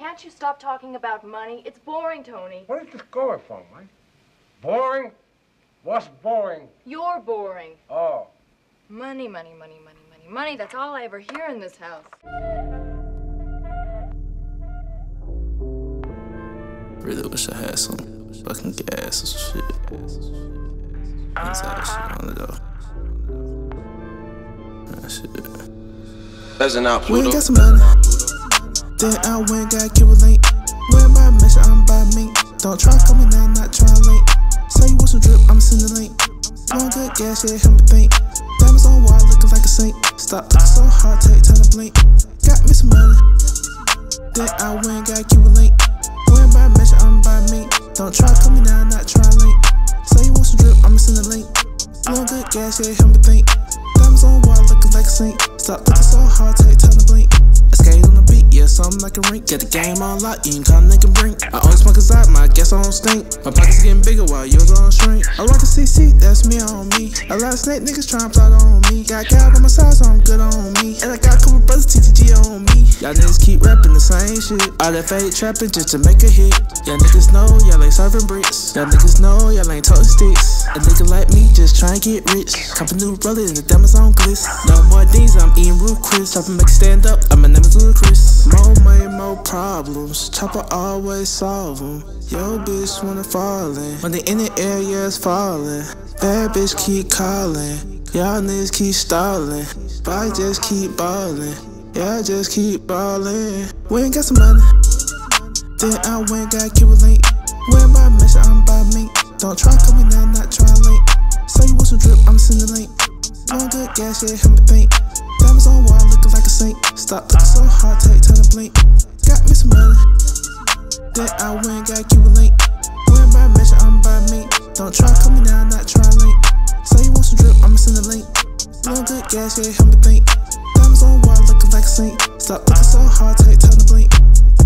can't you stop talking about money? It's boring, Tony. Where is this going from, man? Boring? What's boring? You're boring. Oh. Money, money, money, money, money, money. That's all I ever hear in this house. Really wish I had some fucking gas or some shit. Inside shit on the door. That shit. That's an out, We Pluto. ain't got some money. Then I went got killed late. Went by mission, I'm by me. Don't try coming now, not try late. Say you want some drip, I'ma send the link. Blowing good gas, yeah, help me think. Diamonds on wall, looking like a saint. Stop looking so hard, take time to blink. Got me some money. Then I went got killed late. Went by mission, I'm by me. Don't try coming now, not try late. Say you want some drip, I'ma send the link. Blowing good gas, yeah, help me think. Diamonds on wall, looking like a saint. Stop looking so hard, take time to blink. I skate on the beat, yeah, something like a rink. Get the game on lock, you can come and bring. I always smoke inside, my gas on stink. My pockets getting bigger while yours on shrink. I rock a CC, that's me on me. A lot of snake niggas tryna plot on me. Got God on my side, so I'm good on me. And I got a couple brothers TTG on me. Y'all niggas keep rapping the same shit. All that fake trapping just to make a hit. Y'all niggas know y'all ain't serving bricks. Y'all niggas know y'all ain't toting sticks. A nigga like me just tryna get rich. Cop a new roller and the diamonds on gliss. No more D's, I'm eating real crisp. Try to make it stand up, I'm a name is Ludacris. More money, more problems. Chopper always solve them. Yo, bitch wanna fall in. When they in the air, yeah, it's falling. Bad bitch keep calling. Y'all niggas keep stalling. But I just keep ballin'. Yeah, I just keep ballin'. We ain't got some money. Then I went got killed late. Went by mission, I'm by me. Don't try coming now, not try late. Say you want some drip, I'ma send the link. Blowing good gas, yeah, help me think. Diamonds on wall, looking like a saint. Stop looking so hard, take time to blink. Got me some money. Then I went got killed late. Went by mission, I'm by me. Don't try coming now, not try late. Say you want some drip, I'ma send the link. Blowing good gas, yeah, help me think. Diamonds on wall, looking like a saint. Stop looking so hard, take time to blink.